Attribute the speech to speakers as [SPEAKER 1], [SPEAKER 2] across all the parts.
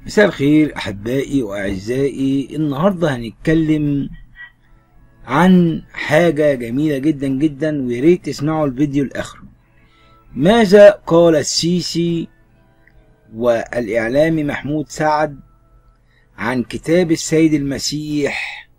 [SPEAKER 1] مساء الخير أحبائي وأعزائي. النهاردة هنتكلم عن حاجة جميلة جدا جدا، وياريت تسمعوا الفيديو لآخره. ماذا قال السيسي والإعلامي محمود سعد عن كتاب السيد المسيح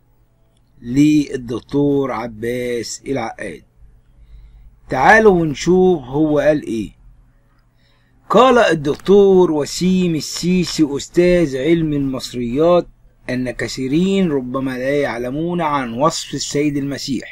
[SPEAKER 1] للدكتور عباس العقاد؟ تعالوا ونشوف هو قال ايه. قال الدكتور وسيم السيسي أستاذ علم المصريات أن كثيرين ربما لا يعلمون عن وصف السيد المسيح،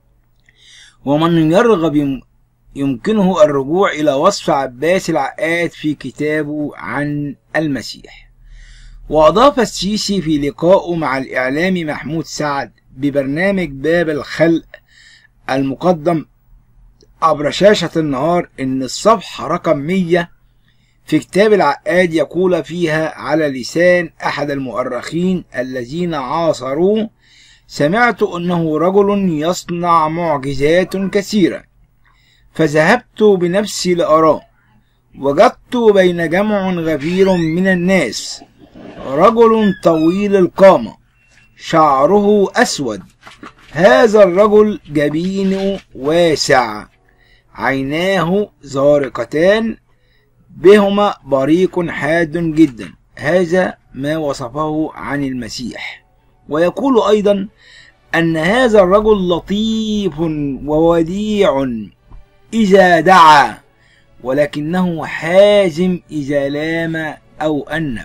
[SPEAKER 1] ومن يرغب يمكنه الرجوع إلى وصف عباس العقاد في كتابه عن المسيح. وأضاف السيسي في لقائه مع الإعلامي محمود سعد ببرنامج باب الخلق المقدم عبر شاشة النهار إن الصفحة رقم 100 في كتاب العقاد يقول فيها على لسان أحد المؤرخين الذين عاصروه: سمعت أنه رجل يصنع معجزات كثيرة، فذهبت بنفسي لأراه، وجدت بين جمع غفير من الناس رجل طويل القامة شعره أسود، هذا الرجل جبينه واسع، عيناه زارقتان بهما بريق حاد جدا. هذا ما وصفه عن المسيح. ويقول أيضا أن هذا الرجل لطيف ووديع إذا دعا، ولكنه حازم إذا لام أو أنب.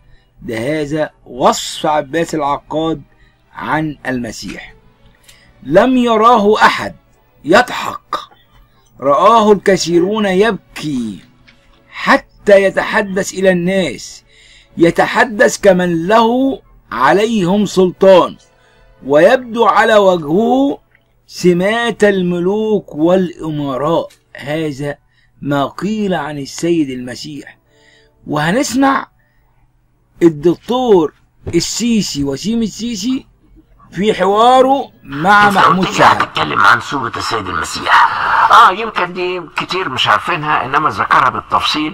[SPEAKER 1] هذا وصف عباس العقاد عن المسيح. لم يراه أحد يضحك، رآه الكثيرون يبكي، حتى يتحدث إلى الناس، يتحدث كمن له عليهم سلطان، ويبدو على وجهه سمات الملوك والأمراء. هذا ما قيل عن السيد المسيح. وهنسمع الدكتور السيسي وسيم السيسي في حواره مع محمود سعد.
[SPEAKER 2] هتتكلم عن صورة السيد المسيح. يمكن دي كتير مش عارفينها، انما ذكرها بالتفصيل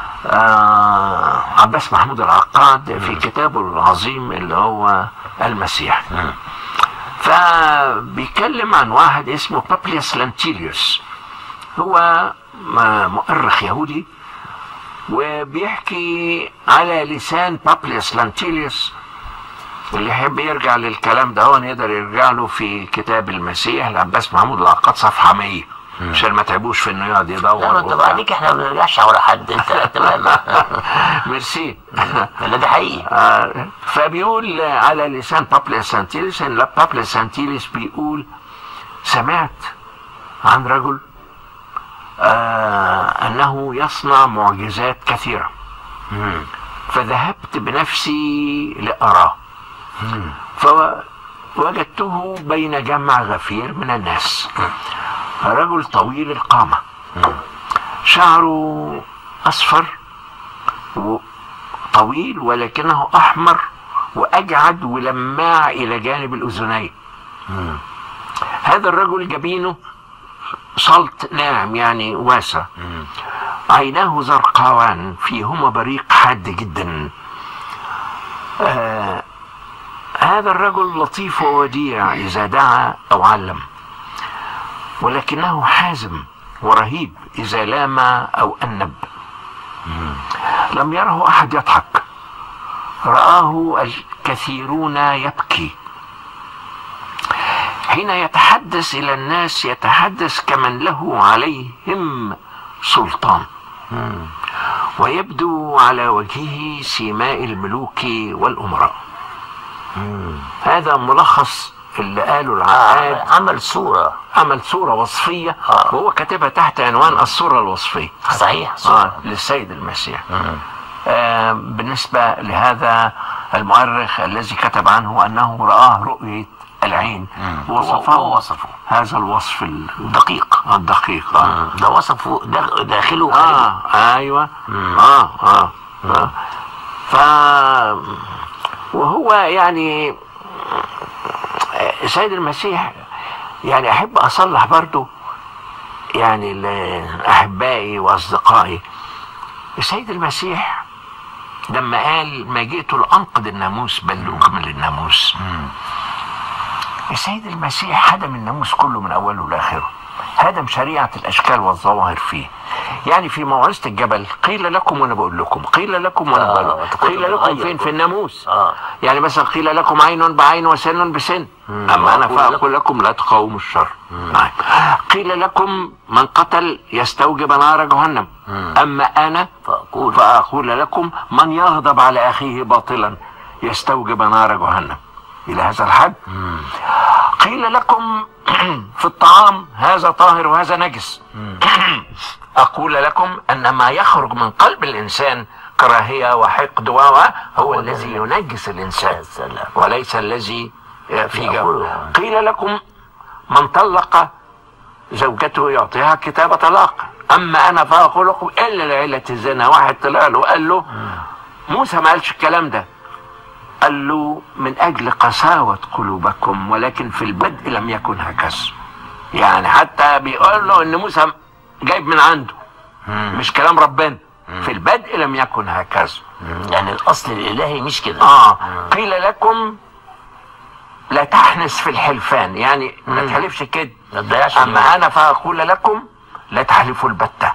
[SPEAKER 2] عباس محمود العقاد في كتابه العظيم اللي هو المسيح. فبيتكلم عن واحد اسمه بابليوس لانتيليوس، هو مؤرخ يهودي، وبيحكي على لسان بابليوس لانتيليوس. واللي يحب يرجع للكلام ده هو يقدر يرجع له في كتاب المسيح لعباس محمود العقاد صفحة 100، عشان ما تعبوش في انه يقعد يدور.
[SPEAKER 3] لا انت بعديك احنا ما بنرجعش ورا حد، انت تمام.
[SPEAKER 2] ميرسي.
[SPEAKER 3] لا ده حقيقي.
[SPEAKER 2] فبيقول على لسان بابليوس لانتيليوس ان بابليوس لانتيليوس بيقول: سمعت عن رجل انه يصنع معجزات كثيرة، فذهبت بنفسي لأراه، فوجدته بين جمع غفير من الناس، رجل طويل القامة، شعره أصفر طويل ولكنه أحمر وأجعد ولماع إلى جانب الأذنين. هذا الرجل جبينه صلت ناعم يعني واسع، عيناه زرقاوان فيهما بريق حاد جدا. هذا الرجل لطيف ووديع إذا دعا أو علم، ولكنه حازم ورهيب إذا لام أو أنب. لم يره أحد يضحك، رآه الكثيرون يبكي. حين يتحدث إلى الناس يتحدث كمن له عليهم سلطان، ويبدو على وجهه سيماء الملوك والأمراء. هذا ملخص اللي قاله العقاد. عمل صورة وصفية، وهو كاتبها تحت عنوان الصورة الوصفية.
[SPEAKER 3] صحيح.
[SPEAKER 2] للسيد المسيح. بالنسبة لهذا المؤرخ الذي كتب عنه أنه رآه رؤية العين، وصفه هذا الوصف الدقيق.
[SPEAKER 3] ده وصفه داخله
[SPEAKER 2] ايوه. وهو يعني السيد المسيح، يعني احب اصلح برضو يعني لاحبائي واصدقائي، السيد المسيح لما قال ما جئت لأنقض الناموس بل لأكمل الناموس. السيد المسيح هدم الناموس كله من أوله لآخره، هدم شريعة الأشكال والظواهر فيه. يعني في موعظة الجبل قيل لكم وأنا بقول لكم، قيل لكم وأنا بقول لكم، قيل لكم فين؟ في الناموس. يعني مثلا قيل لكم عين بعين وسن بسن، أما أنا فأقول لكم لا تقاوموا الشر. قيل لكم من قتل يستوجب نار جهنم، أما أنا فأقول لكم من يغضب على أخيه باطلا يستوجب نار جهنم. إلى هذا الحد. قيل لكم في الطعام هذا طاهر وهذا نجس، أقول لكم أن ما يخرج من قلب الإنسان كراهية وحقد هو الذي ينجس الإنسان وليس الذي في جوه. قيل لكم من طلق زوجته يعطيها كتاب طلاق، أما أنا فأقول لكم إلا لعلة الزنا. واحد طلع له قال له موسى ما قالش الكلام ده، قال له من أجل قساوة قلوبكم ولكن في البدء لم يكن هكذا. يعني حتى بيقول له إن موسى جايب من عنده مش كلام ربنا، في البدء لم يكن هكذا.
[SPEAKER 3] يعني الأصل الإلهي مش كده.
[SPEAKER 2] قيل لكم لا تحنس في الحلفان، يعني ما تحلفش كده، أما أنا فأقول لكم لا تحلفوا البتة.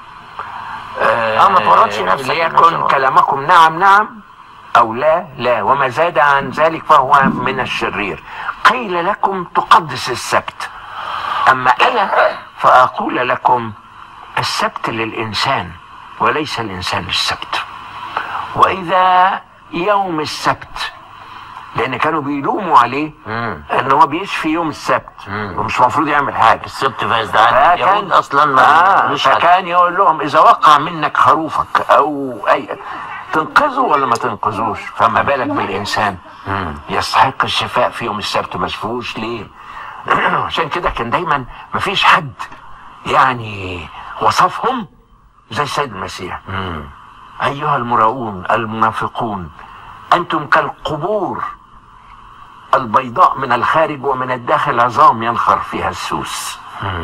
[SPEAKER 3] ما تورطش نفسك.
[SPEAKER 2] ليكن كلامكم نعم نعم أو لا لا، وما زاد عن ذلك فهو من الشرير. قيل لكم تقدس السبت، أما أنا فأقول لكم السبت للإنسان وليس الإنسان للسبت. وإذا يوم السبت، لأن كانوا بيلوموا عليه إن هو بيشفي يوم السبت ومش المفروض يعمل حاجة.
[SPEAKER 3] السبت فازدعان اليهود أصلا ما
[SPEAKER 2] فكان يقول لهم إذا وقع منك خروفك أو أي تنقذه ولا ما تنقذوش، فما بالك بالإنسان يستحق الشفاء في يوم السبت ما شفوش ليه؟ عشان كده كان دايما مفيش حد يعني وصفهم زي السيد المسيح. أيها المراؤون المنافقون أنتم كالقبور البيضاء من الخارج ومن الداخل عظام ينخر فيها السوس.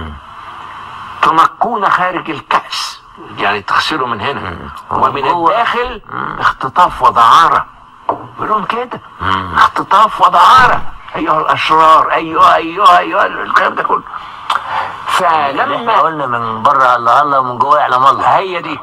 [SPEAKER 2] تنقون خارج الكأس، يعني تغسلوا من هنا، ومن الداخل اختطاف ودعارة. بيقولون كده اختطاف ودعارة، أيها الأشرار، أيها الكلام ده كله.
[SPEAKER 3] فلما قلنا من بره الله الله ومن جوه يعلم الله،
[SPEAKER 2] هي دي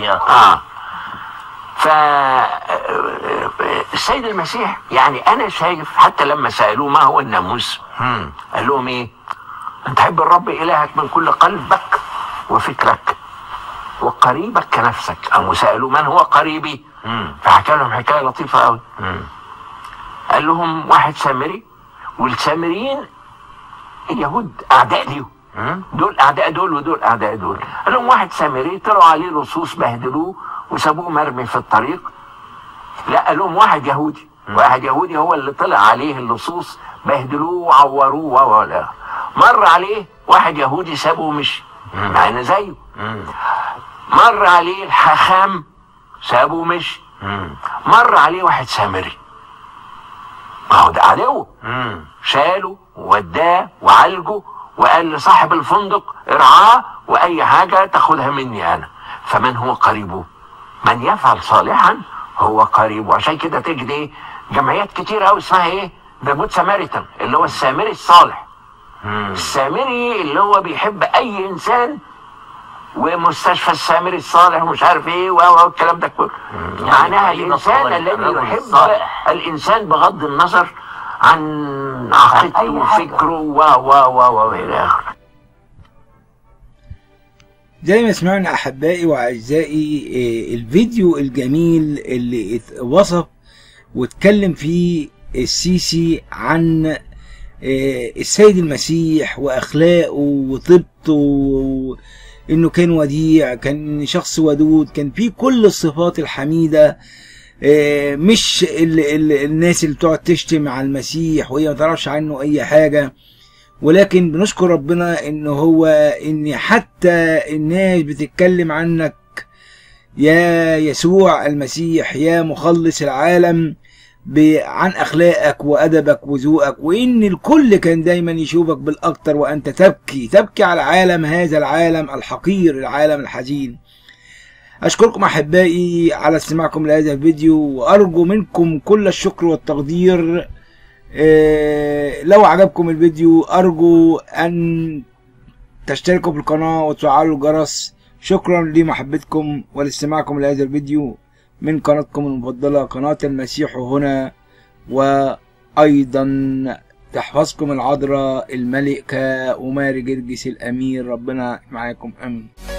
[SPEAKER 2] فالسيد المسيح يعني أنا شايف حتى لما سألوه ما هو الناموس قال لهم إيه؟ أن تحب الرب إلهك من كل قلبك وفكرك وقريبك كنفسك. أو سألوا من هو قريبي؟ فحكى لهم حكاية لطيفة قوي. قال لهم واحد سامري، والسامريين اليهود أعداء ليهم، دول أعداء دول ودول أعداء دول. قال لهم واحد سامري طلعوا عليه لصوص بهدلوه وسابوه مرمي في الطريق. لا، قال لهم واحد يهودي، واحد يهودي هو اللي طلع عليه اللصوص بهدلوه وعوروه ولا. مر عليه واحد يهودي سابه ومشي مع انه زيه. مر عليه الحاخام سابه ومشي. مر عليه واحد سامري، اهو ده عدو، شاله ووداه وعالجه وقال لصاحب الفندق ارعاه واي حاجه تاخدها مني انا. فمن هو قريبه؟ من يفعل صالحا هو قريبه. عشان كده تجد ايه جمعيات كتير قوي اسمها ايه؟ ذا جود سامريتان، اللي هو السامري الصالح. السامري اللي هو بيحب اي انسان، ومستشفى السامري الصالح ومش عارف ايه والكلام ده كله. معناها الانسان الذي يحب الانسان بغض النظر عن عقيدته وفكره والى اخره.
[SPEAKER 1] زي ما سمعنا احبائي واعزائي الفيديو الجميل اللي وصف واتكلم فيه السيسي عن السيد المسيح واخلاقه وطيبته، انه كان وديع، كان شخص ودود، كان فيه كل الصفات الحميدة، مش الناس اللي بتقعد تشتم على المسيح وهي ما تعرفش عنه اي حاجة. ولكن بنشكر ربنا ان حتى الناس بتتكلم عنك يا يسوع المسيح يا مخلص العالم عن اخلاقك وادبك وذوقك، وان الكل كان دايما يشوفك بالاكتر وانت تبكي على العالم، هذا العالم الحقير، العالم الحزين. أشكركم أحبائي على استماعكم لهذا الفيديو، وأرجو منكم كل الشكر والتقدير. لو عجبكم الفيديو أرجو أن تشتركوا في القناة وتفعلوا الجرس. شكرا لمحبتكم ولاستماعكم لهذا الفيديو من قناتكم المفضلة قناة المسيح هنا، وأيضا تحفظكم العذراء الملكة وماري جرجس الأمير. ربنا معاكم، آمين.